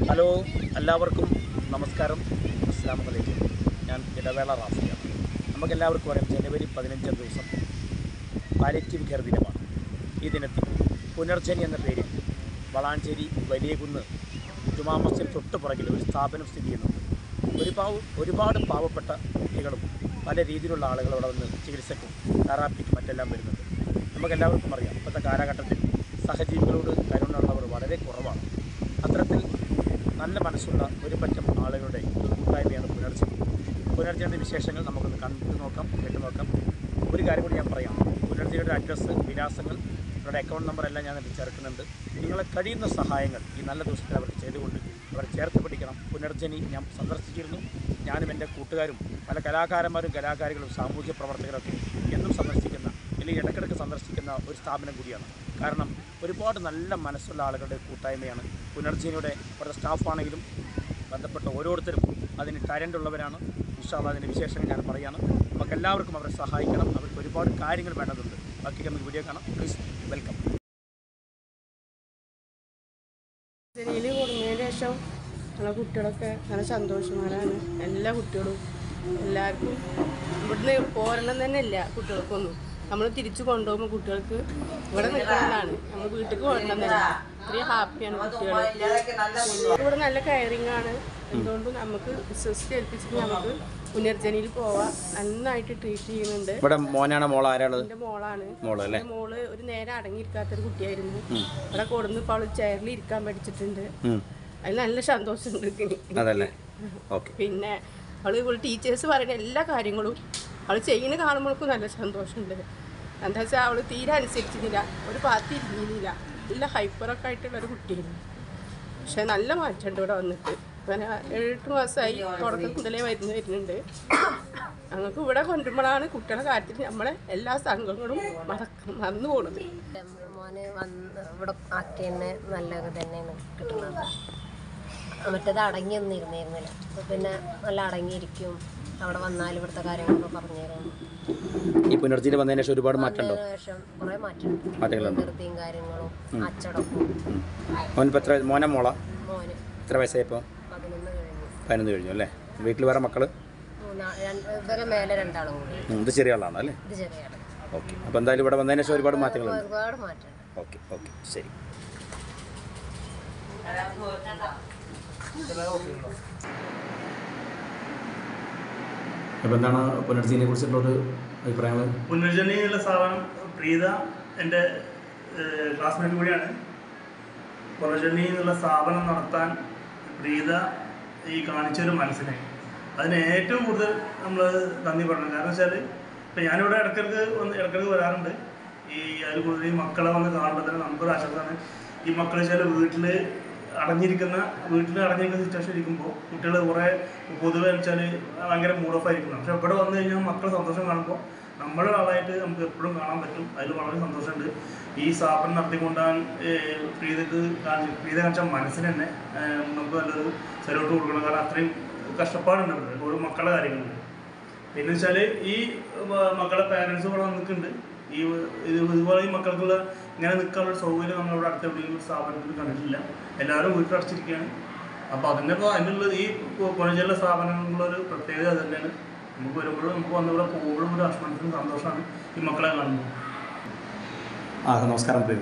Hello, എല്ലാവർക്കും നമസ്കാരം. അസ്സലാമു അലൈക്കും. ഞാൻ ഇടവേള റാഫിയാണ്. നമുക്കെല്ലാവർക്കും അറിയാം, ജനുവരി 15 ദിവസം പാലിയേറ്റീവ് കെയർ ദിനമാണ്. ഈ ദിനത്തിൽ പുനർജനി എന്ന പേരിൽ വളാഞ്ചേരി വലിയകുന്ന് ജുമാ മസ്ജിദിന് തൊട്ട് പുറകിൽ ഒരു സ്ഥാപനം സ്ഥിതി ചെയ്യുന്നുണ്ട്. ഒരുപാട് പാവപ്പെട്ട കുട്ടികളും പല രീതിയിലുള്ള ആളുകൾ അവിടെ വന്ന് ചികിത്സയ്ക്കും തെറാപ്പിക്കും മറ്റെല്ലാം വരുന്നുണ്ട്. നമുക്കെല്ലാവർക്കും അറിയാം, ഇപ്പോഴത്തെ കാലഘട്ടത്തിൽ സഹജീവികളോട് കരുണയുള്ളവർ വളരെ കുറവാണ്. അത്തരത്തിൽ നല്ല മനസ്സുള്ള ഒരു പറ്റം ആളുകളുടെ ഒരു കൂട്ടായ്മയാണ് പുനർജനി. പുനർജനിയുടെ വിശേഷങ്ങൾ നമുക്കൊന്ന് കണ്ടു നോക്കാം, കേട്ടു നോക്കാം. ഒരു കാര്യം കൂടി ഞാൻ പറയാം. പുനർജനിയുടെ അഡ്രസ്സ്, വിലാസങ്ങൾ, അവരുടെ അക്കൗണ്ട് നമ്പർ എല്ലാം ഞാൻ ചേർക്കുന്നുണ്ട്. നിങ്ങളെ കഴിയുന്ന സഹായങ്ങൾ ഈ നല്ല ദിവസത്തിൽ അവർക്ക് ചെയ്തുകൊണ്ട് അവരെ ചേർത്ത് പിടിക്കണം. പുനർജനി ഞാൻ സന്ദർശിച്ചിരുന്നു. ഞാനും എൻ്റെ കൂട്ടുകാരും പല കലാകാരന്മാരും കലാകാരികളും സാമൂഹ്യ പ്രവർത്തകരൊക്കെ എന്നും സന്ദർശിക്കുന്ന, അല്ലെങ്കിൽ ഇടയ്ക്കിടയ്ക്ക് സന്ദർശിക്കുന്ന ഒരു സ്ഥാപനം കൂടിയാണ്. കാരണം ഒരുപാട് നല്ല മനസ്സുള്ള ആളുകളുടെ കൂട്ടായ്മയാണ് പുനർജനിയുടെ. അവരുടെ സ്റ്റാഫാണെങ്കിലും ബന്ധപ്പെട്ട ഓരോരുത്തരും അതിന് ടാലൻ്റ് ഉള്ളവരാണ്. ഇൻഷാ അല്ലാഹ് അതിൻ്റെ വിശേഷങ്ങൾ ഞാൻ പറയുകയാണ്. നമുക്കെല്ലാവർക്കും അവരെ സഹായിക്കണം. അവർക്ക് ഒരുപാട് കാര്യങ്ങൾ വേണ്ടതുണ്ട്. ബാക്കി നമുക്ക് വീഡിയോ കാണാം. Please welcome. പുനർജനിയിൽ കൊടുന്നതിന് ശേഷം നമ്മളെ കുട്ടികളൊക്കെ നല്ല സന്തോഷമാരാണ്. എല്ലാ കുട്ടികളും എല്ലാവർക്കും ഇവിടുന്ന് പോരണം തന്നെ ഇല്ല. കുട്ടികൾക്കൊന്നും നമ്മൾ തിരിച്ചു കൊണ്ടുപോകുമ്പോൾ കുട്ടികൾക്ക് ഇവിടെ നിൽക്കുന്നതാണ്, നമ്മൾ വീട്ടിലേക്ക് പോകണം തന്നെ. ഇത്രയും ഹാപ്പിയാണ് കുട്ടികൾ. ഇവിടെ നല്ല കെയറിങ് ആണ്. എന്തുകൊണ്ടും നമുക്ക് വിശ്വസിച്ച് ഏൽപ്പിച്ചിട്ട് നമുക്ക് പുനർജനിയിൽ പോവാം. നന്നായിട്ട് ട്രീറ്റ് ചെയ്യുന്നുണ്ട്. ഇവിടെ മോനാണ്, എൻ്റെ മോളാണ്. മോള് ഒരു നേരം അടങ്ങിയിരിക്കാത്തൊരു കുട്ടിയായിരുന്നു. ഇവിടെ കൊടുന്ന് ഇപ്പോൾ അവള് ചെയറിൽ ഇരിക്കാൻ പഠിച്ചിട്ടുണ്ട്. അതിൽ നല്ല സന്തോഷമുണ്ട്. പിന്നെ അവള് ടീച്ചേഴ്സ് പറയുന്ന എല്ലാ കാര്യങ്ങളും അവൾ ചെയ്യുന്ന കാണുമ്പോഴേക്കും നല്ല സന്തോഷമുണ്ട്. എന്താ വെച്ചാൽ അവൾ തീരെ അനുസരിച്ചിരുന്നില്ല, ഒരു പാത്തി ഇരുന്നില്ല. നല്ല ഹൈപ്പറൊക്കെ ആയിട്ടുള്ളൊരു കുട്ടിയായിരുന്നു. പക്ഷെ നല്ല മാറ്റമുണ്ട് ഇവിടെ വന്നിട്ട്. അങ്ങനെ 7-8 മാസമായി തുടക്കം മുതലേ വരുന്നുണ്ട്. ഞങ്ങൾക്ക് ഇവിടെ കൊണ്ടുമ്പോഴാണ് കുട്ടികളുടെ കാര്യത്തിൽ നമ്മളെ എല്ലാ സംഘങ്ങളും മറന്നു പോകുന്നത്. മോനെ ഇവിടെ ആക്കിയെന്നെ നല്ലത് തന്നെയാണ് കിട്ടുന്നത്. മറ്റേത് അടങ്ങിയൊന്നും ഇരുന്നിരുന്നില്ല. അപ്പോൾ പിന്നെ നല്ല അടങ്ങിയിരിക്കും. അവിടെ വന്നാൽ ഇവിടുത്തെ കാര്യങ്ങളൊക്കെ പറഞ്ഞു തരും. ഈ പുനർജനി വന്നതിന് ശേഷം ഒരുപാട് മാറ്റമുണ്ടോ? കുറേ മാറ്റങ്ങളുണ്ട്. വൃത്തിയും കാര്യങ്ങളും അച്ചടക്കവും. മോനെ മോളാ? മോന് എത്ര വയസ്സായപ്പോൾ? 11 കഴിഞ്ഞു അല്ലേ? വീട്ടിൽ വേറെ മക്കള്? ഇവരെ മേലെ 2 ആളും കൂടി. ഇത് ചെറിയ ആളാണ് അല്ലേ? ഇത് ചെറിയ ആള്. ഓക്കെ. അപ്പോൾ എന്തായാലും ഇവിടെ വന്നതിന് ശേഷം ഒരുപാട് മാറ്റങ്ങളുണ്ട്. ഒരുപാട് മാറ്റമുണ്ട്. ഓക്കെ ശരി. അപ്പോൾ എന്താണ് പുനർജനിയെ കുറിച്ചുള്ളൊരു അഭിപ്രായങ്ങൾ? പുനർജനി എന്നുള്ള സ്ഥാപനം പ്രീത എൻ്റെ ക്ലാസ്മേറ്റ് കൂടിയാണ്. പുനർജനി എന്നുള്ള സ്ഥാപനം നടത്താൻ പ്രീത ഈ കാണിച്ചൊരു മനസ്സിനെ അതിന് ഏറ്റവും കൂടുതൽ നമ്മൾ നന്ദി പറയണം. കാരണം വെച്ചാൽ ഇപ്പം ഞാനിവിടെ ഇടയ്ക്കിടയ്ക്ക് വരാറുണ്ട്. അതിൽ കൂടുതൽ ഈ മക്കളെ വന്ന് കാണുമ്പോൾ തന്നെ നമുക്കൊരു ആശ്വാസമാണ്. ഈ മക്കൾ വെച്ചാൽ വീട്ടിൽ അടഞ്ഞിരിക്കുന്ന സിറ്റുവേഷൻ ഇരിക്കുമ്പോൾ കുട്ടികൾ കുറേ പൊതുവെ വെച്ചാൽ ഭയങ്കര മൂഡ് ഓഫ് ആയിരിക്കണം. പക്ഷെ ഇവിടെ വന്നു കഴിഞ്ഞാൽ മക്കൾ സന്തോഷം കാണുമ്പോൾ നമ്മളുടെ ആളായിട്ട് നമുക്ക് എപ്പോഴും കാണാൻ പറ്റും. അതിൽ വളരെ സന്തോഷമുണ്ട്. ഈ സ്ഥാപനം നടത്തിക്കൊണ്ടാൻ പ്രീത കാണിച്ച മനസ്സിന് തന്നെ നമുക്ക് നല്ലൊരു സല്യൂട്ട് കൊടുക്കണം. കാരണം അത്രയും കഷ്ടപ്പാടുണ്ട് ഇവിടെ ഓരോ മക്കളുടെ കാര്യങ്ങളിൽ. പിന്നെ വെച്ചാൽ ഈ മക്കളുടെ പാരൻസ് ഇവിടെ വന്നിട്ടുണ്ട്. ഇതുപോലെ ഈ മക്കൾക്കുള്ള ഇങ്ങനെ നിൽക്കാനുള്ള സൗകര്യം നമ്മളിവിടെ അടുത്ത എവിടെയെങ്കിലും സ്ഥാപനത്തിൽ കണ്ടിട്ടില്ല. എല്ലാവരും വീട്ടിലടച്ചിരിക്കുകയാണ്. അപ്പോൾ അതിനുള്ള ഈ പുനർജനി സ്ഥാപനങ്ങളൊരു പ്രത്യേകത അത് തന്നെയാണ്. നമുക്ക് വരുമ്പോഴും നമുക്ക് വന്നിവിടെ പോകുമ്പോഴും ഒരു മനസ്സിന് സന്തോഷമാണ് ഈ മക്കളെ കാണുമ്പോൾ. നമസ്കാരം പ്രിയ.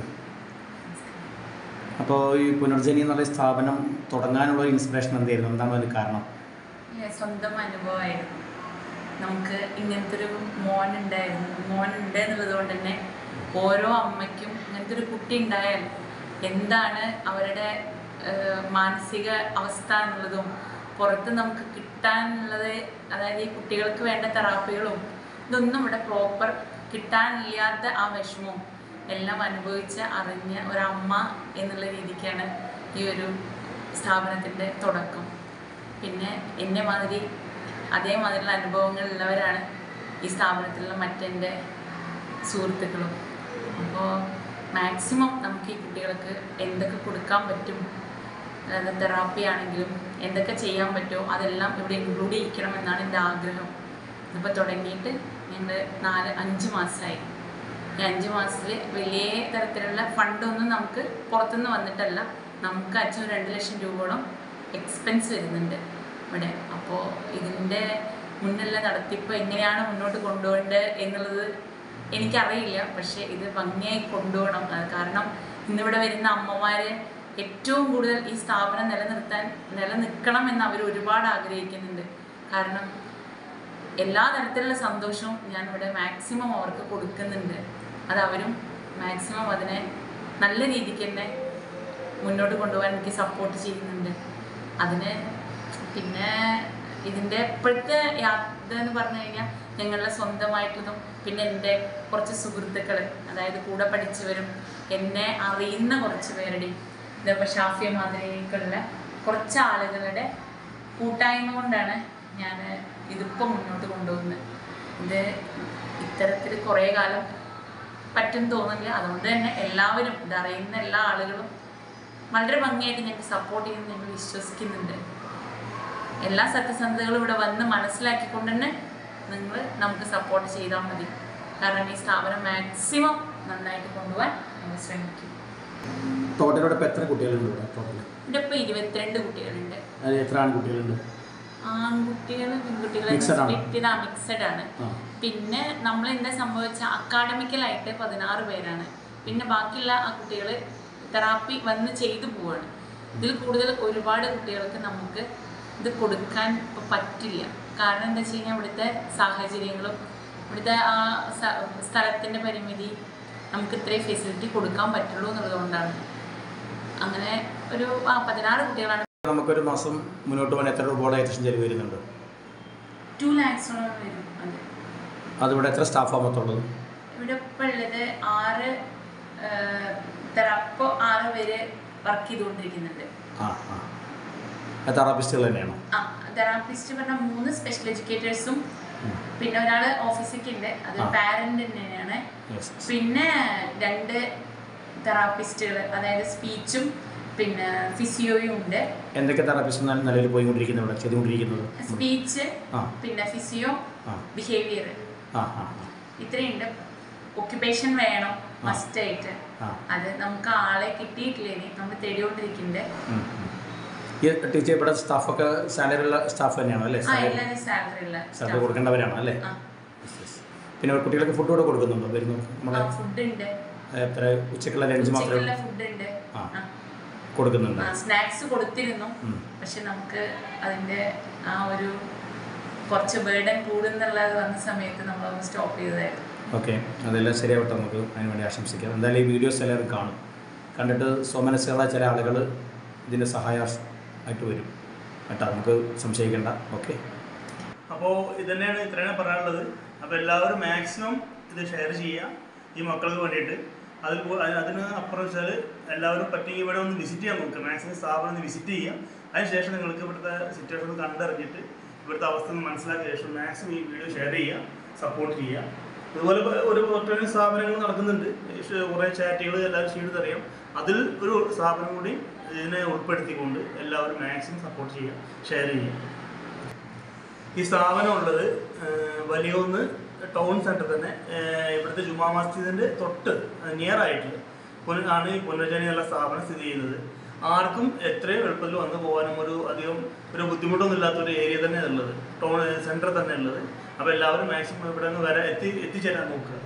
അപ്പോൾ ഈ പുനർജനി എന്നുള്ള സ്ഥാപനം തുടങ്ങാനുള്ള ഇൻസ്പിറേഷൻ എന്തായിരുന്നു? എന്താണ് അതിന് കാരണം? സ്വന്തം അനുഭവമായിരുന്നു. നമുക്ക് ഇങ്ങനത്തെ ഒരു മോനുണ്ട് എന്നുള്ളത് കൊണ്ട് തന്നെ ഓരോ അമ്മയ്ക്കും ഇങ്ങനത്തെ ഒരു കുട്ടി ഉണ്ടായാൽ എന്താണ് അവരുടെ മാനസിക അവസ്ഥ എന്നുള്ളതും പുറത്ത് നമുക്ക് കിട്ടാനുള്ളത്, അതായത് ഈ കുട്ടികൾക്ക് വേണ്ട തെറാപ്പികളും ഇതൊന്നും ഇവിടെ പ്രോപ്പർ കിട്ടാനില്ലാത്ത ആ വിഷമവും എല്ലാം അറിഞ്ഞ ഒരമ്മ എന്നുള്ള രീതിക്കാണ് ഈ ഒരു സ്ഥാപനത്തിൻ്റെ തുടക്കം. പിന്നെ എന്നെ മാതിരി അതേമാതിരിയുള്ള അനുഭവങ്ങളുള്ളവരാണ് ഈ സ്ഥാപനത്തിലുള്ള മറ്റെൻ്റെ സുഹൃത്തുക്കളും. അപ്പോൾ മാക്സിമം നമുക്ക് ഈ കുട്ടികൾക്ക് എന്തൊക്കെ കൊടുക്കാൻ പറ്റും, അതായത് തെറാപ്പി ആണെങ്കിലും എന്തൊക്കെ ചെയ്യാൻ പറ്റുമോ അതെല്ലാം ഇവിടെ ഇൻക്ലൂഡ് ചെയ്യിക്കണമെന്നാണ് എൻ്റെ ആഗ്രഹം. ഇതിപ്പോൾ തുടങ്ങിയിട്ട് ഞങ്ങൾ 4-5 മാസമായി. ഈ 5 മാസത്തിൽ വലിയ തരത്തിലുള്ള ഫണ്ടൊന്നും നമുക്ക് പുറത്തുനിന്ന് വന്നിട്ടല്ല. നമുക്ക് അച്ഛൻ 2 ലക്ഷം രൂപയോളം എക്സ്പെൻസ് വരുന്നുണ്ട് ഇവിടെ. അപ്പോൾ ഇതിൻ്റെ മുന്നിലുള്ള നടത്തിപ്പ് എങ്ങനെയാണ് മുന്നോട്ട് കൊണ്ടുപോകേണ്ടത് എന്നുള്ളത് എനിക്കറിയില്ല. പക്ഷേ ഇത് ഭംഗിയായി കൊണ്ടുപോകണം. കാരണം ഇന്നിവിടെ വരുന്ന അമ്മമാർ ഏറ്റവും കൂടുതൽ ഈ സ്ഥാപനം നിലനിൽക്കണം എന്ന് അവർ ഒരുപാട് ആഗ്രഹിക്കുന്നുണ്ട്. കാരണം എല്ലാ തരത്തിലുള്ള സന്തോഷവും ഞാനിവിടെ മാക്സിമം അവർക്ക് കൊടുക്കുന്നുണ്ട്. അത് അവരും മാക്സിമം അതിനെ നല്ല രീതിക്ക് തന്നെ മുന്നോട്ട് കൊണ്ടുപോകാൻ എനിക്ക് സപ്പോർട്ട് ചെയ്യുന്നുണ്ട്. അതിന് പിന്നെ ഇതിൻ്റെ ഇപ്പോഴത്തെ യാത്ര എന്ന് പറഞ്ഞു കഴിഞ്ഞാൽ ഞങ്ങളുടെ സ്വന്തമായിട്ടുള്ളതും പിന്നെ എൻ്റെ കുറച്ച് സുഹൃത്തുക്കൾ, അതായത് കൂടെ പഠിച്ചവരും എന്നെ അറിയുന്ന കുറച്ച് പേരുടെയും ഇതേപോലെ ഷാഫിയ മാതിരിക്കുള്ള കുറച്ച് ആളുകളുടെ കൂട്ടായ്മ കൊണ്ടാണ് ഞാൻ ഇതിപ്പോൾ മുന്നോട്ട് കൊണ്ടുപോകുന്നത്. ഇത് ഇത്തരത്തിൽ കുറേ കാലം പറ്റും തോന്നില്ല. അതുകൊണ്ട് തന്നെ എല്ലാവരും ഇതറിയുന്ന എല്ലാ ആളുകളും വളരെ ഭംഗിയായിട്ട് ഞങ്ങൾക്ക് സപ്പോർട്ട് ചെയ്യുമെന്ന് ഞങ്ങൾ വിശ്വസിക്കുന്നുണ്ട്. എല്ലാ സത്യസന്ധതകളും ഇവിടെ വന്ന് മനസ്സിലാക്കിക്കൊണ്ട് തന്നെ നമുക്ക് സപ്പോർട്ട് ചെയ്താൽ മതി. കാരണം ഈ സ്ഥാപനം മാക്സിമം നന്നായിട്ട് കൊണ്ടുപോകാൻ ഞങ്ങൾ ശ്രമിക്കും. ടോട്ടൽ ഇപ്പോൾ എത്ര കുട്ടികളുണ്ട് ഇവിടെ? ഇപ്പോൾ 22 കുട്ടികളുണ്ട്. എത്ര ആൺകുട്ടികളുണ്ട്? ആൺകുട്ടികൾ പെൺകുട്ടികൾ മിക്സഡ് ആണ്. പിന്നെ നമ്മൾ എന്താ സംഭവിച്ച അക്കാഡമിക്കലായിട്ട് 16 പേരാണ്. പിന്നെ ബാക്കിയുള്ള ആ കുട്ടികൾ തെറാപ്പി വന്ന് ചെയ്തു പോവാണ്. ഇതിൽ കൂടുതൽ ഒരുപാട് കുട്ടികൾക്ക് നമുക്ക് ഇത് കൊടുക്കാൻ ഇപ്പോൾ പറ്റില്ല. കാരണം എന്താ വെച്ച് കഴിഞ്ഞാൽ ഇവിടുത്തെ സാഹചര്യങ്ങളും ഇവിടുത്തെ ആ സ്ഥലത്തിൻ്റെ പരിമിതി നമുക്ക് ഇത്രയും ഫെസിലിറ്റി കൊടുക്കാൻ പറ്റുള്ളൂ എന്നുള്ളതുകൊണ്ടാണ്. അങ്ങനെ ഒരു 16 കുട്ടികളാണ്. നമുക്കൊരു മാസം മുന്നോട്ട് പോകാൻ എത്ര രൂപയുടെ ഏകദേശം ചെലവ് വരുന്നുണ്ട്? 2 lakhs-ഓളം വരും. അതിവിടെ എത്ര സ്റ്റാഫാണ് മൊത്തമുള്ളത്? ഇവിടെ ഇപ്പോൾ ഉള്ളത് 6 പേര് വർക്ക് ചെയ്തുകൊണ്ടിരിക്കുന്നുണ്ട്. തെറാപ്പിസ്റ്റുകൾ തന്നെയാണോ? തെറാപ്പിസ്റ്റ് പറഞ്ഞാൽ 3 സ്പെഷ്യൽ എഡ്യൂക്കേറ്റേഴ്സും പിന്നെ ഒരാൾ ഓഫീസിലേക്ക് ഉണ്ട്, അത് പാരന്റ് തന്നെയാണ്. പിന്നെ 2 തെറാപ്പിസ്റ്റുകൾ, അതായത് സ്പീച്ചും പിന്നെ ഫിസിയോയും ഉണ്ട്. എന്തൊക്കെ തെറാപ്പിസ്റ്റ് നിലവിൽ ചെയ്തുകൊണ്ടിരിക്കുന്നത്? സ്പീച്ച്, പിന്നെ ഫിസിയോ, ബിഹേവിയർ, ഇത്രയുണ്ട്. ഒക്യുപ്പേഷൻ വേണം മസ്റ്റ് ആയിട്ട്. അത് നമുക്ക് ആളെ കിട്ടിയിട്ടില്ലേ, നമ്മൾ തേടിക്കൊണ്ടിരിക്കുന്നുണ്ട്. ടീച്ചർ ഇവിടെ സ്റ്റാഫൊക്കെ സാലറി ഉള്ള സ്റ്റാഫ് തന്നെയാണോ അല്ലേ? എല്ലാവരും സാലറി കൊടുക്കേണ്ടവരാണോ അല്ലേ? പിന്നെ കുട്ടികൾക്ക് ഫുഡ് കൂടെ കൊടുക്കുന്നുണ്ടോ? വരുന്നു ഫുഡ് ഉണ്ട്. എത്ര ഉച്ചക്കുള്ള ലഞ്ച് മാത്രമേ ഫുഡ് ഉണ്ട്, കൊടുക്കുന്നുണ്ട്. സ്നാക്സ് കൊടുത്തിരുന്നു. പക്ഷെ നമുക്ക് അതിൻ്റെ ആ ഒരു കുറച്ച് ബേർഡൻ കൂടുന്നുള്ളത് വന്ന സമയത്ത് നമ്മളൊന്ന് സ്റ്റോപ്പ് ചെയ്തതായിരുന്നു. ഓക്കെ, അതെല്ലാം ശരിയാവട്ടെ. നമുക്ക് അതിന് വേണ്ടി ആശംസിക്കാം. എന്തായാലും ഈ വീഡിയോസ് എല്ലാവരും കാണും. കണ്ടിട്ട് സ്വമനസ്സുള്ള ചില ആളുകൾ ഇതിൻ്റെ സഹായമായിട്ട് വരും കേട്ടോ, നമുക്ക് സംശയിക്കേണ്ട. ഓക്കെ, അപ്പോൾ ഇതന്നെയാണ് ഇത്രയാണ് പറയാനുള്ളത്. അപ്പോൾ എല്ലാവരും മാക്സിമം ഇത് ഷെയർ ചെയ്യുക ഈ മക്കൾക്ക് വേണ്ടിയിട്ട്. അതിന് അപ്പുറം വെച്ചാൽ എല്ലാവരും പറ്റുമെങ്കിൽ ഇവിടെ ഒന്ന് വിസിറ്റ് ചെയ്യാൻ നോക്കുക. മാക്സിമം സ്ഥാപനം ഒന്ന് വിസിറ്റ് ചെയ്യുക. അതിനുശേഷം നിങ്ങൾക്ക് ഇവിടുത്തെ സിറ്റുവേഷൻ കണ്ടറിഞ്ഞിട്ട് ഇവിടുത്തെ അവസ്ഥ ഒന്ന് മനസ്സിലാക്കിയ ശേഷം മാക്സിമം ഈ വീഡിയോ ഷെയർ ചെയ്യുക, സപ്പോർട്ട് ചെയ്യുക. അതുപോലെ ഒരു ഒട്ടനവധി സ്ഥാപനങ്ങൾ നടക്കുന്നുണ്ട്, കുറേ ചാറ്റുകൾ എല്ലാവരും ചെയ്തറിയാം. അതിൽ ഒരു സ്ഥാപനം കൂടി ഇതിനെ ഉൾപ്പെടുത്തിക്കൊണ്ട് എല്ലാവരും മാക്സിമം സപ്പോർട്ട് ചെയ്യുക, ഷെയർ ചെയ്യുക. ഈ സ്ഥാപനം ഉള്ളത് വലിയൊന്ന് ടൗൺ സെൻറ്റർ തന്നെ, ഇവിടുത്തെ ജുമാ മസ്ജിദിൻ്റെ തൊട്ട് നിയർ ആയിട്ട് ആണ് ഈ പുനർജനി എന്നുള്ള സ്ഥാപനം സ്ഥിതി ചെയ്യുന്നത്. ആർക്കും എത്രയും എളുപ്പത്തിൽ വന്നു പോകാനും അധികം ബുദ്ധിമുട്ടൊന്നും ഇല്ലാത്തൊരു ഏരിയ തന്നെ ഉള്ളത്, ടൗൺ സെൻറ്റർ തന്നെ ഉള്ളത്. അപ്പോൾ എല്ലാവരും മാക്സിമം ഇവിടെ നിന്ന് വരെ എത്തിച്ചേരാൻ നോക്കുക.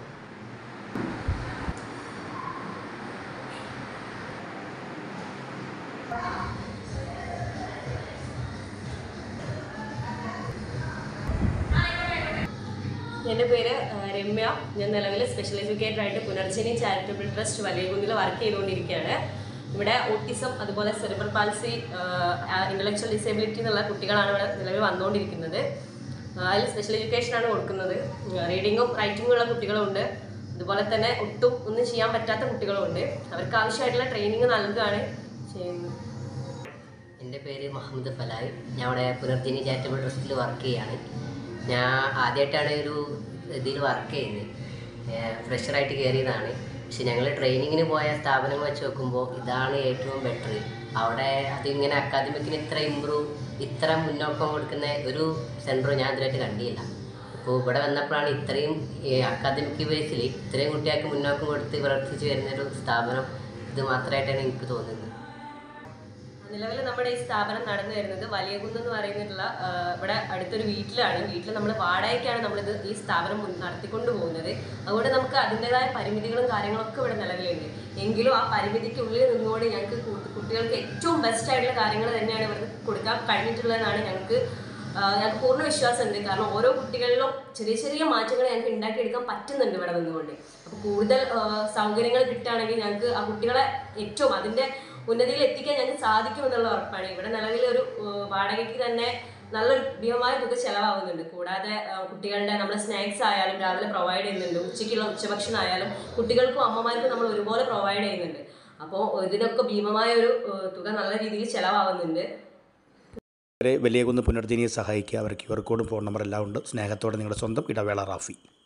എൻ്റെ പേര് രമ്യ. ഞാൻ നിലവിൽ സ്പെഷ്യൽ എഡ്യൂക്കേറ്ററായിട്ട് പുനർജനി ചാരിറ്റബിൾ ട്രസ്റ്റ് വലിയകുന്നിൽ വർക്ക് ചെയ്തുകൊണ്ടിരിക്കുകയാണ്. ഇവിടെ ഓട്ടിസം, അതുപോലെ സെറിബ്രൽ പാൽസി, ഇൻ്റലക്ച്വൽ ഡിസേബിലിറ്റി എന്നുള്ള കുട്ടികളാണ് ഇവിടെ നിലവിൽ വന്നുകൊണ്ടിരിക്കുന്നത്. അതിൽ സ്പെഷ്യൽ എഡ്യൂക്കേഷനാണ് കൊടുക്കുന്നത്. റീഡിങ്ങും റൈറ്റിങ്ങും ഉള്ള കുട്ടികളുണ്ട്, അതുപോലെ തന്നെ ഒട്ടും ഒന്നും ചെയ്യാൻ പറ്റാത്ത കുട്ടികളുണ്ട്. അവർക്ക് ആവശ്യമായിട്ടുള്ള ട്രെയിനിങ് നൽകുകയാണ് ചെയ്യുന്നത്. എൻ്റെ പേര് മുഹമ്മദ് ഫലായ്. ഞാൻ ഇവിടെ പുനർജനി ചാരിറ്റബിൾ ട്രസ്റ്റിൽ വർക്ക് ചെയ്യാണ്. ഞാൻ ആദ്യമായിട്ടാണ് ഒരു ഇതിൽ വർക്ക് ചെയ്യുന്നത്, ഫ്രഷറായിട്ട് കയറിയതാണ്. പക്ഷെ ഞങ്ങൾ ട്രെയിനിങ്ങിന് പോയ സ്ഥാപനങ്ങൾ വെച്ച് നോക്കുമ്പോൾ ഇതാണ് ഏറ്റവും ബെറ്റർ. അവിടെ അതിങ്ങനെ അക്കാദമിക്കിന് ഇത്ര മുന്നോക്കം കൊടുക്കുന്ന ഒരു സെൻറ്ററും ഞാൻ ഇതിലായിട്ട് കണ്ടില്ല. അപ്പോൾ ഇവിടെ വന്നപ്പോഴാണ് ഇത്രയും അക്കാദമിക് ബേസിൽ ഇത്രയും കുട്ടികൾക്ക് മുന്നോക്കം കൊടുത്ത് പ്രവർത്തിച്ച് വരുന്നൊരു സ്ഥാപനം ഇത് മാത്രമായിട്ടാണ് എനിക്ക് തോന്നുന്നത്. നിലവിൽ നമ്മുടെ ഈ സ്ഥാപനം നടന്നു വരുന്നത് വലിയകുന്ന് എന്ന് പറയുന്നിട്ടുള്ള ഇവിടെ അടുത്തൊരു വീട്ടിലാണ്. വീട്ടിൽ നമ്മൾ വാടകയ്ക്കാണ് നമ്മളിത് ഈ സ്ഥാപനം നടത്തിക്കൊണ്ട് പോകുന്നത്. അതുകൊണ്ട് നമുക്ക് അതിൻ്റെതായ പരിമിതികളും കാര്യങ്ങളൊക്കെ ഇവിടെ നിലവിലുണ്ട്. എങ്കിലും ആ പരിമിതിക്കുള്ളിൽ നിന്നുകൊണ്ട് ഞങ്ങൾക്ക് കുട്ടികൾക്ക് ഏറ്റവും ബെസ്റ്റ് ആയിട്ടുള്ള കാര്യങ്ങൾ തന്നെയാണ് ഇവിടെ കൊടുക്കാൻ കഴിഞ്ഞിട്ടുള്ളതെന്നാണ് ഞങ്ങൾക്ക് പൂർണ്ണ വിശ്വാസമുണ്ട്. കാരണം ഓരോ കുട്ടികളിലും ചെറിയ ചെറിയ മാറ്റങ്ങൾ ഞങ്ങൾക്ക് ഉണ്ടാക്കിയെടുക്കാൻ പറ്റുന്നുണ്ട് ഇവിടെ നിന്നുകൊണ്ട്. അപ്പോൾ കൂടുതൽ സൗകര്യങ്ങൾ കിട്ടുകയാണെങ്കിൽ ഞങ്ങൾക്ക് ആ കുട്ടികളെ ഏറ്റവും അതിൻ്റെ ഉന്നതിയിൽ എത്തിക്കാൻ ഞങ്ങൾക്ക് സാധിക്കുമെന്നുള്ള ഉറപ്പാണ്. ഇവിടെ നിലവിലൊരു വാടകയ്ക്ക് തന്നെ നല്ലൊരു ഭീമമായ തുക ചിലവാകുന്നുണ്ട്. കൂടാതെ കുട്ടികളുടെ നമ്മുടെ സ്നാക്സ് ആയാലും രാവിലെ പ്രൊവൈഡ് ചെയ്യുന്നുണ്ട്. ഉച്ചയ്ക്കുള്ള ഉച്ചഭക്ഷണം ആയാലും കുട്ടികൾക്കും അമ്മമാർക്കും നമ്മൾ ഒരുപോലെ പ്രൊവൈഡ് ചെയ്യുന്നുണ്ട്. അപ്പോൾ ഇതിനൊക്കെ ഭീമമായ ഒരു തുക നല്ല രീതിയിൽ ചിലവാകുന്നുണ്ട്. വലിയകുന്ന് പുനർജനിയെ സഹായിക്കുക. അവർക്ക് QR കോഡും ഫോൺ നമ്പർ എല്ലാം ഉണ്ട്. സ്നേഹത്തോടെ നിങ്ങളുടെ സ്വന്തം ഇടവേള റാഫി.